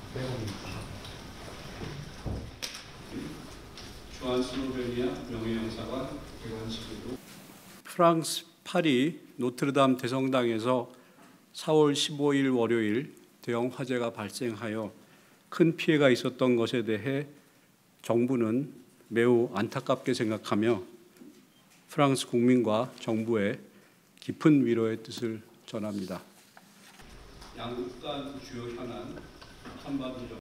주한 슬로베니아 명예영사관 개관식으로 프랑스 파리 노트르담 대성당에서 4월 15일 월요일 대형 화재가 발생하여 큰 피해가 있었던 것에 대해 정부는 매우 안타깝게 생각하며 프랑스 국민과 정부에 깊은 위로의 뜻을 전합니다. 양국 간 주요 현안 한반도